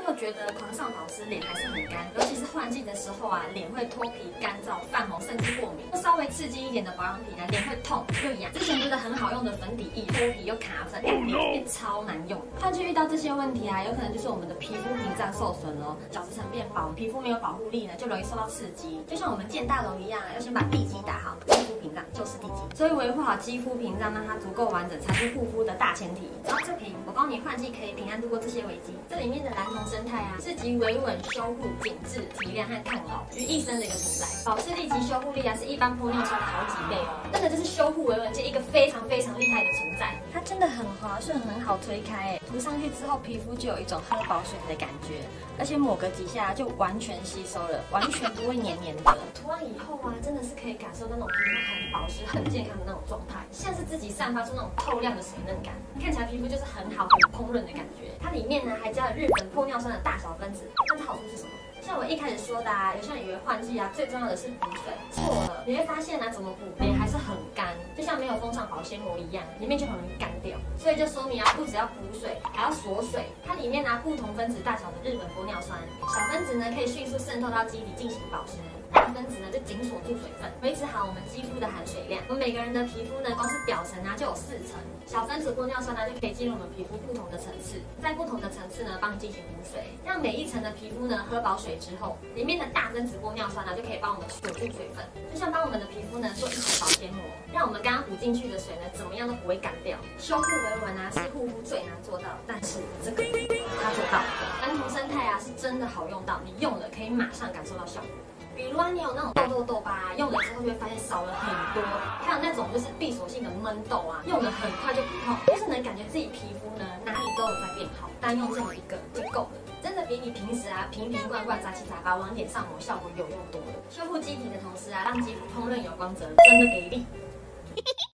有觉得狂上保湿脸还是很干？尤其是换季的时候啊，脸会脱皮、干燥、泛红，甚至过敏。稍微刺激一点的保养品呢，脸会痛又痒。之前觉得很好用的粉底液，脱皮又卡粉，变超难用。换季遇到这些问题啊，有可能就是我们的皮肤屏障受损了，角质层变薄，皮肤没有保护力呢，就容易受到刺激。就像我们建大楼一样，要先把地基打好，肌肤屏障就是地基。所以维护好肌肤屏障，让它足够完整，才是护肤的大前提。只要这瓶，我告诉你，换季可以平安度过这些危机。这里面的蓝铜生态啊，是集维稳、修护、紧致、提亮和抗老于一身的一个存在。保湿力及修护力啊，是一般玻尿酸的好几倍哦。真的就是修护维稳界一个非常非常厉害的存在。它真的很滑顺，很好推开哎，涂上去之后，皮肤就有一种喝饱水的感觉，而且抹个几下就完全吸收了，完全不会黏黏的。涂完以后啊，真的是可以感受到那种皮肤很保湿、很健康的那种状态，像是自己散发出那种透亮的水嫩感，看起来皮肤就是很好、很蓬润的感觉。它里面呢还加了日本玻尿酸的大小分子，那它好处是什么？像我一开始说的啊，有些人以为换季啊最重要的是补水，错了，你会发现啊，怎么补脸还是很干，就像没有封上保鲜膜一样，里面就很容易干掉。所以就说明啊，不只要补水，还要锁水。它里面不同分子大小的日本玻尿酸，小分子呢可以迅速渗透到肌底进行保湿。大分子呢就紧锁住水分，维持好我们肌肤的含水量。我们每个人的皮肤呢，光是表层就有4层，小分子玻尿酸就可以进入我们皮肤不同的层次，在不同的层次呢帮你进行补水，让每一层的皮肤呢喝饱水之后，里面的大分子玻尿酸就可以帮我们锁住水分，就像帮我们的皮肤呢做一层保鲜膜，让我们刚刚补进去的水呢怎么样都不会干掉。修护维稳是护肤最难做到，但是这个它做到。蓝铜生态是真的好用到，你用了可以马上感受到效果。比如你有那种痘疤，用了之后就会发现少了很多；还有那种就是闭锁性的闷痘用了很快就不痛，就是能感觉自己皮肤呢哪里都有在变好。单用这么一个就够了，真的比你平时瓶瓶罐罐杂七杂八往脸上抹效果有用多了。修护肌体的同时让肌肤烹饪有光泽，真的给力。